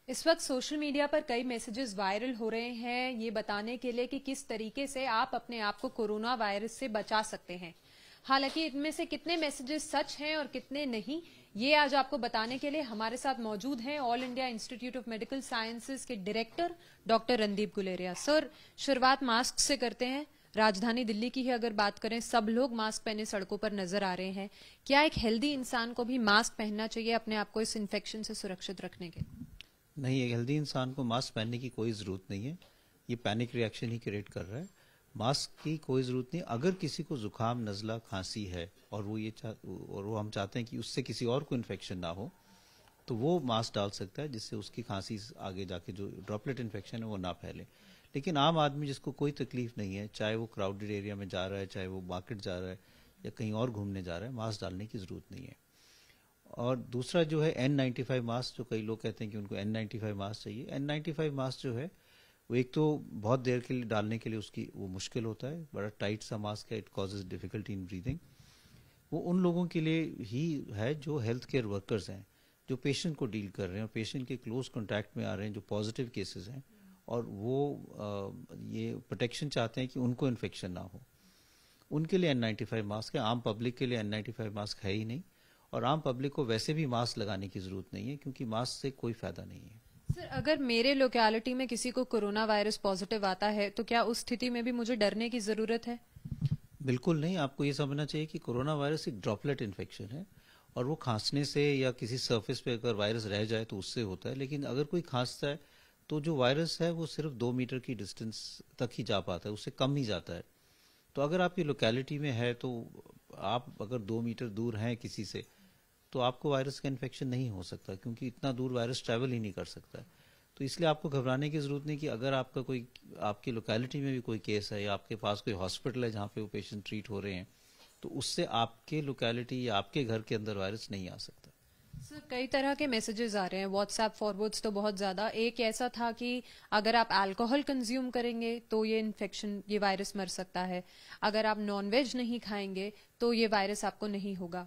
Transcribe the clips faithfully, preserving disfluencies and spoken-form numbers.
इस वक्त social media पर कई मैसेजेस वायरल हो रहे हैं ये बताने के लिए कि किस तरीके से आप अपने आप को कोरोना वायरस से बचा सकते हैं। हालांकि इनमें से कितने मैसेजेस सच हैं और कितने नहीं, ये आज आपको बताने के लिए हमारे साथ मौजूद हैं All India Institute of Medical Sciences के director doctor Randeep Guleria. Sir, शुरुआत मास्क से करते हैं। राजधानी दिल्ली की ही अगर बात करें, सब लोग मास्क पहने सड़कों पर नजर आ रहे हैं। क्या एक हेल्दी इंसान को भी मास्क पहनना चाहिए अपने आप को इस इन्फेक्शन से सुरक्षित रखने के? नहीं, एक हेल्दी इंसान को मास्क पहनने की कोई ज़रूरत नहीं है। ये पैनिक रिएक्शन ही क्रिएट कर रहा है। मास्क की कोई ज़रूरत नहीं। अगर किसी को जुकाम, नज़ला, खांसी है और वो ये और वो हम चाहते हैं कि उससे किसी और को इन्फेक्शन ना हो, तो वो मास्क डाल सकता है, जिससे उसकी खांसी आगे जाके जो ड्रॉपलेट इन्फेक्शन है वो ना फैले। लेकिन आम आदमी जिसको कोई तकलीफ नहीं है, चाहे वो क्राउडेड एरिया में जा रहा है, चाहे वो मार्केट जा रहा है या कहीं और घूमने जा रहा है, मास्क डालने की ज़रूरत नहीं है। और दूसरा जो है एन नाइन्टी फाइव मास्क, जो कई लोग कहते हैं कि उनको एन नाइन्टी फाइव मास्क चाहिए। एन नाइन्टी फाइव मास्क जो है वो एक तो बहुत देर के लिए डालने के लिए उसकी वो मुश्किल होता है, बड़ा टाइट सा मास्क है, it causes difficulty in breathing. वो उन लोगों के लिए ही है जो हेल्थ केयर वर्कर्स हैं, जो पेशेंट को डील कर रहे हैं और पेशेंट के क्लोज कॉन्टैक्ट में आ रहे हैं, जो पॉजिटिव केसेस हैं, और वो आ, ये प्रोटेक्शन चाहते हैं कि उनको इन्फेक्शन ना हो, उनके लिए एन नाइन्टी फाइव मास्क है। आम पब्लिक के लिए एन नाइन्टी फाइव मास्क है ही नहीं, और आम पब्लिक को वैसे भी मास्क लगाने की जरूरत नहीं है, क्योंकि मास्क से कोई फायदा नहीं है। सर, अगर मेरे लोकेलिटी में किसी को कोरोना वायरस पॉजिटिव आता है तो क्या उस स्थिति में भी मुझे डरने की जरूरत है? बिल्कुल नहीं। आपको ये समझना चाहिए कि कोरोना वायरस एक ड्रॉपलेट इन्फेक्शन है, और वो खांसने से या किसी सरफेस पे अगर वायरस रह जाए तो उससे होता है। लेकिन अगर कोई खांसता है तो जो वायरस है वो सिर्फ दो मीटर की डिस्टेंस तक ही जा पाता है, उससे कम ही जाता है। तो अगर आपकी लोकेलिटी में है, तो आप अगर दो मीटर दूर हैं किसी से, तो आपको वायरस का इन्फेक्शन नहीं हो सकता, क्योंकि इतना दूर वायरस ट्रैवल ही नहीं कर सकता है। तो इसलिए आपको घबराने की ज़रूरत नहीं कि अगर आपका कोई आपकी लोकेलिटी में भी कोई केस है या आपके पास कोई हॉस्पिटल है जहाँ पे वो पेशेंट ट्रीट हो रहे हैं, तो उससे आपके लोकेलिटी या आपके घर के अंदर वायरस नहीं आ सकता। सर, कई तरह के मैसेजेस आ रहे हैं, व्हाट्सएप फॉरवर्ड्स तो बहुत ज़्यादा। एक ऐसा था कि अगर आप अल्कोहल कंज्यूम करेंगे तो ये इन्फेक्शन, ये वायरस मर सकता है। अगर आप नॉनवेज नहीं खाएंगे तो ये वायरस आपको नहीं होगा।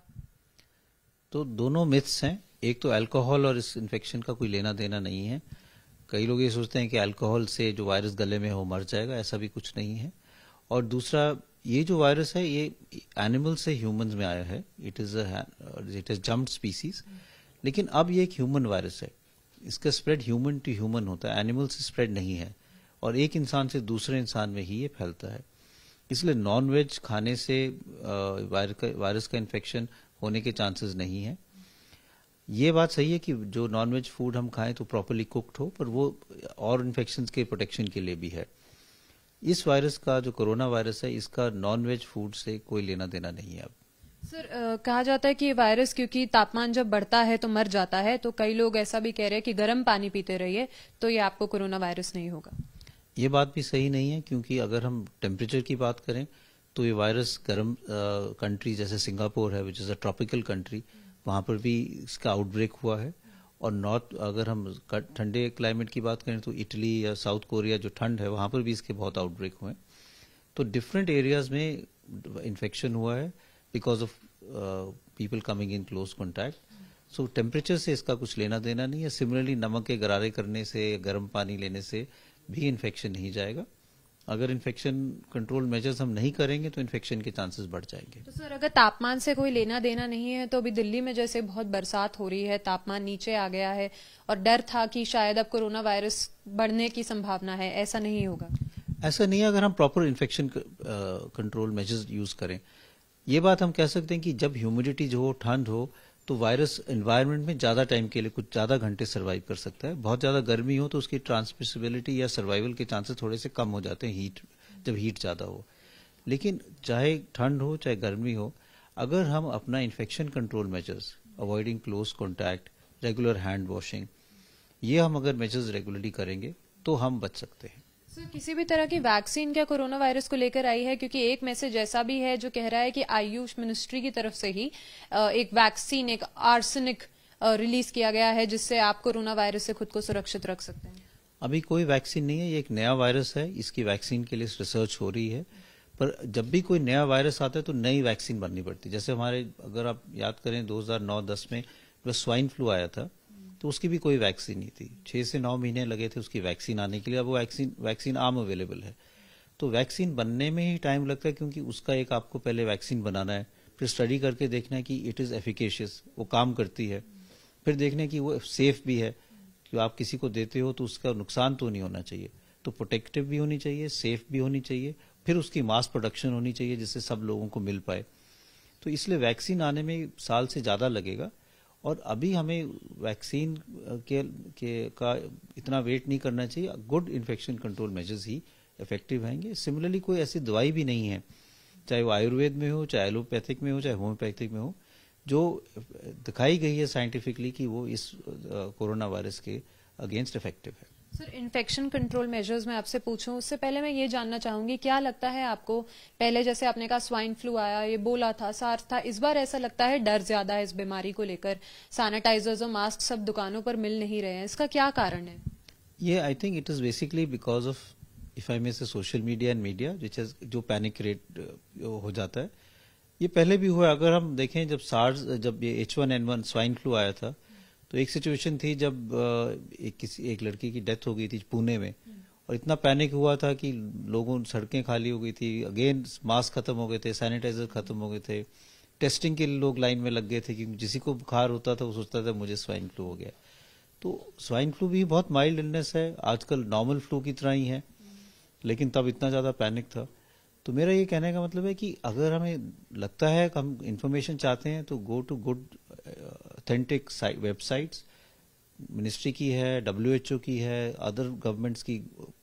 तो दोनों मिथ्स हैं। एक तो अल्कोहल और इस इन्फेक्शन का कोई लेना देना नहीं है। कई लोग ये सोचते हैं कि अल्कोहल से जो वायरस गले में हो मर जाएगा, ऐसा भी कुछ नहीं है। और दूसरा, ये जो वायरस है ये एनिमल से ह्यूमंस में आया है, it is it is jumped species. लेकिन अब ये एक ह्यूमन वायरस है, इसका स्प्रेड ह्यूमन टू ह्यूमन होता है, एनिमल से स्प्रेड नहीं है, और एक इंसान से दूसरे इंसान में ही ये फैलता है। इसलिए नॉन वेज खाने से वायरस का इन्फेक्शन होने के चांसेस नहीं है। ये बात सही है कि जो नॉन वेज फूड हम खाएं तो प्रॉपर्ली कुक्ड हो, पर वो और इन्फेक्शंस के प्रोटेक्शन के लिए भी है। इस वायरस का, जो कोरोना वायरस है, इसका नॉन वेज फूड से कोई लेना देना नहीं है। अब सर, आ, कहा जाता है कि ये वायरस क्योंकि तापमान जब बढ़ता है तो मर जाता है, तो कई लोग ऐसा भी कह रहे हैं कि गर्म पानी पीते रहिए तो ये आपको कोरोना वायरस नहीं होगा। ये बात भी सही नहीं है, क्योंकि अगर हम टेम्परेचर की बात करें तो ये वायरस गर्म कंट्री जैसे सिंगापुर है, which is a tropical country, वहाँ पर भी इसका आउटब्रेक हुआ है। और नॉर्थ, अगर हम ठंडे क्लाइमेट की बात करें तो इटली या साउथ कोरिया जो ठंड है, वहाँ पर भी इसके बहुत आउटब्रेक हुए हैं। तो डिफरेंट एरियाज में इन्फेक्शन हुआ है because of people coming in close contact. So temperature से इसका कुछ लेना देना नहीं है। सिमिलरली नमक के गरारे करने से, गर्म पानी लेने से भी इन्फेक्शन नहीं जाएगा। अगर इन्फेक्शन कंट्रोल मेजर्स हम नहीं करेंगे तो इन्फेक्शन के चांसेस बढ़ जाएंगे। तो सर, अगर तापमान से कोई लेना देना नहीं है, तो अभी दिल्ली में जैसे बहुत बरसात हो रही है, तापमान नीचे आ गया है और डर था कि शायद अब कोरोना वायरस बढ़ने की संभावना है, ऐसा नहीं होगा? ऐसा नहीं है, अगर हम proper infection control measures use करें। ये बात हम कह सकते हैं कि जब ह्यूमिडिटी जो हो, ठंड हो, तो वायरस एनवायरनमेंट में ज़्यादा टाइम के लिए, कुछ ज़्यादा घंटे सर्वाइव कर सकता है। बहुत ज़्यादा गर्मी हो तो उसकी ट्रांसमिसिबिलिटी या सर्वाइवल के चांसेस थोड़े से कम हो जाते हैं, हीट जब हीट ज़्यादा हो। लेकिन चाहे ठंड हो चाहे गर्मी हो, अगर हम अपना infection control measures, avoiding close contact, regular hand washing, ये हम अगर मेजर्स रेगुलरली करेंगे तो हम बच सकते हैं। सर, किसी भी तरह की वैक्सीन क्या कोरोना वायरस को लेकर आई है? क्योंकि एक मैसेज ऐसा भी है जो कह रहा है कि आयुष मिनिस्ट्री की तरफ से ही एक वैक्सीन, एक आर्सेनिक रिलीज किया गया है जिससे आप कोरोना वायरस से खुद को सुरक्षित रख सकते हैं। अभी कोई वैक्सीन नहीं है, ये एक नया वायरस है, इसकी वैक्सीन के लिए रिसर्च हो रही है। पर जब भी कोई नया वायरस आता है तो नई वैक्सीन बननी पड़ती है। जैसे हमारे, अगर आप याद करें, दो हज़ार नौ दस में जब स्वाइन फ्लू आया था, तो तो उसकी भी कोई वैक्सीन नहीं थी। छः से नौ महीने लगे थे उसकी वैक्सीन आने के लिए। अब वो वैक्सीन वैक्सीन आम अवेलेबल है। तो वैक्सीन बनने में ही टाइम लगता है, क्योंकि उसका एक आपको पहले वैक्सीन बनाना है, फिर स्टडी करके देखना है कि इट इज़ एफिकेशियस, वो काम करती है, फिर देखना कि वो सेफ भी है, कि आप किसी को देते हो तो उसका नुकसान तो नहीं होना चाहिए। तो प्रोटेक्टिव भी होनी चाहिए, सेफ भी होनी चाहिए, फिर उसकी मास प्रोडक्शन होनी चाहिए जिससे सब लोगों को मिल पाए। तो इसलिए वैक्सीन आने में साल से ज़्यादा लगेगा, और अभी हमें वैक्सीन के, के का इतना वेट नहीं करना चाहिए। गुड इन्फेक्शन कंट्रोल मेजर्स ही इफेक्टिव रहेंगे। सिमिलरली कोई ऐसी दवाई भी नहीं है, चाहे वो आयुर्वेद में हो, चाहे एलोपैथिक में हो, चाहे होम्योपैथिक में हो, जो दिखाई गई है साइंटिफिकली कि वो इस कोरोना वायरस के अगेंस्ट इफेक्टिव है। सर, इन्फेक्शन कंट्रोल मेजर्स में आपसे पूछूं उससे पहले मैं ये जानना चाहूंगी, क्या लगता है आपको, पहले जैसे आपने कहा स्वाइन फ्लू आया, ये बोला था, सार्स था, इस बार ऐसा लगता है डर ज्यादा है इस बीमारी को लेकर, सैनिटाइजर्स और मास्क सब दुकानों पर मिल नहीं रहे हैं, इसका क्या कारण है? ये I think it is basically because of, if I may say, social media and media which is, जो पैनिक क्रिएट हो जाता है। ये पहले भी हुआ। अगर हम देखें, जब सार्स, जब ये H one N one swine flu आया था, तो एक सिचुएशन थी जब एक किसी एक लड़की की डेथ हो गई थी पुणे में, और इतना पैनिक हुआ था कि लोगों, सड़कें खाली हो गई थी, अगेन मास्क खत्म हो गए थे, सैनिटाइजर खत्म हो गए थे, टेस्टिंग के लिए लोग लाइन में लग गए थे, क्योंकि जिसी को बुखार होता था वो सोचता था मुझे स्वाइन फ्लू हो गया। तो स्वाइन फ्लू भी बहुत माइल्ड इलनेस है, आजकल नॉर्मल फ्लू की तरह ही है, लेकिन तब इतना ज्यादा पैनिक था। तो मेरा ये कहने का मतलब है कि अगर हमें लगता है कि हम इंफॉर्मेशन चाहते हैं, तो go to good authentic websites, ministry की है, डब्ल्यू एच ओ की है, अदर गवर्नमेंट्स की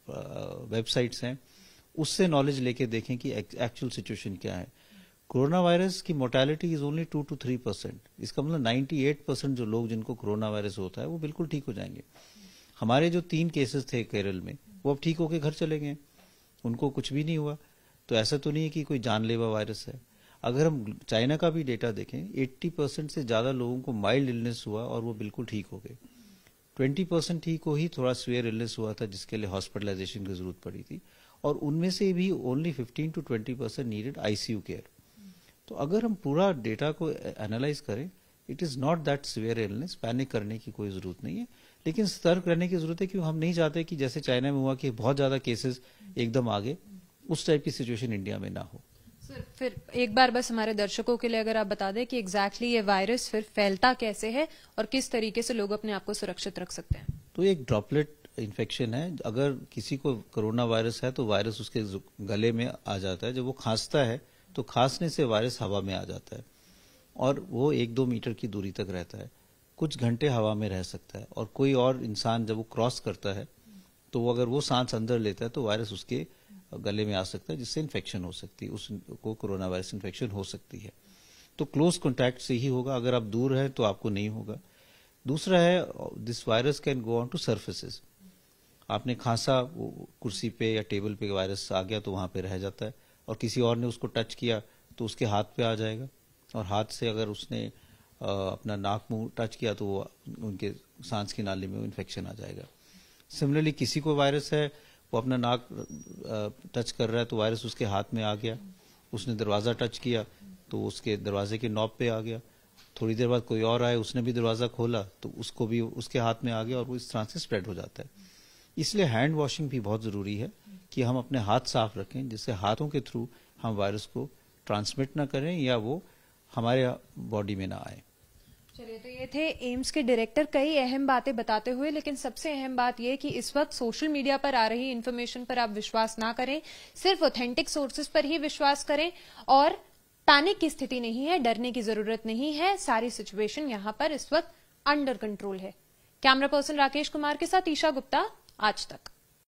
वेबसाइट्स हैं, उससे नॉलेज लेके देखें कि एक्चुअल सिचुएशन क्या है। कोरोना वायरस की mortality is only two to three percent. इसका मतलब नाइन्टी एट परसेंट जो लोग जिनको कोरोना वायरस होता है वो बिल्कुल ठीक हो जाएंगे। हमारे जो तीन केसेस थे केरल में, वो अब ठीक होके घर चले गए, उनको कुछ भी नहीं हुआ। तो ऐसा तो नहीं है कि कोई जानलेवा वायरस है। अगर हम चाइना का भी डेटा देखें, अस्सी परसेंट से ज्यादा लोगों को माइल्ड इलनेस हुआ और वो बिल्कुल ठीक हो गए। बीस परसेंट ठीक को ही थोड़ा सीवियर इलनेस हुआ था, जिसके लिए हॉस्पिटलाइजेशन की जरूरत पड़ी थी, और उनमें से भी only fifteen to twenty percent needed ICU care. तो अगर हम पूरा डेटा को एनालाइज करें, it is not that severe illness, panic करने की कोई जरूरत नहीं है, लेकिन सतर्क रहने की जरूरत है, क्योंकि हम नहीं चाहते कि जैसे चाइना में हुआ कि बहुत ज्यादा केसेस एकदम आगे, उस टाइप की सिचुएशन इंडिया में ना हो। सर, फिर एक बार बस हमारे दर्शकों के लिए अगर आप बता दें कि एग्जैक्टली ये वायरस फिर फैलता कैसे है और किस तरीके से लोग अपने आप को सुरक्षित रख सकते हैं। तो एक ड्रॉपलेट इन्फेक्शन है। अगर किसी को कोरोना वायरस है तो वायरस उसके गले में आ जाता है। जब वो खांसता है तो खांसने से वायरस हवा में आ जाता है, और वो एक दो मीटर की दूरी तक रहता है, कुछ घंटे हवा में रह सकता है, और कोई और इंसान जब वो क्रॉस करता है तो वो अगर वो सांस अंदर लेता है तो वायरस उसके गले में आ सकता है, जिससे इन्फेक्शन हो सकती है, उसको कोरोना वायरस इन्फेक्शन हो सकती है। तो क्लोज कॉन्टैक्ट से ही होगा, अगर आप दूर हैं तो आपको नहीं होगा। दूसरा है, this virus can go on to surfaces. आपने खांसा, कुर्सी पे या टेबल पे वायरस आ गया तो वहां पे रह जाता है, और किसी और ने उसको टच किया तो उसके हाथ पे आ जाएगा, और हाथ से अगर उसने आ, अपना नाक मुंह टच किया तो वो उनके सांस की नाली में इन्फेक्शन आ जाएगा। सिमिलरली किसी को वायरस है, वो अपना नाक टच कर रहा है तो वायरस उसके हाथ में आ गया, उसने दरवाजा टच किया तो उसके दरवाजे के नॉब पे आ गया, थोड़ी देर बाद कोई और आया, उसने भी दरवाजा खोला तो उसको भी उसके हाथ में आ गया, और वो इस तरह से स्प्रेड हो जाता है। इसलिए हैंड वॉशिंग भी बहुत जरूरी है कि हम अपने हाथ साफ रखें, जिससे हाथों के थ्रू हम वायरस को ट्रांसमिट ना करें या वो हमारे बॉडी में ना आए। चलिए, तो ये थे एम्स के डायरेक्टर कई अहम बातें बताते हुए, लेकिन सबसे अहम बात ये कि इस वक्त सोशल मीडिया पर आ रही इन्फॉर्मेशन पर आप विश्वास ना करें, सिर्फ ऑथेंटिक सोर्सेज पर ही विश्वास करें, और पैनिक की स्थिति नहीं है, डरने की जरूरत नहीं है, सारी सिचुएशन यहां पर इस वक्त अंडर कंट्रोल है। कैमरा पर्सन राकेश कुमार के साथ ईशा गुप्ता, आज तक।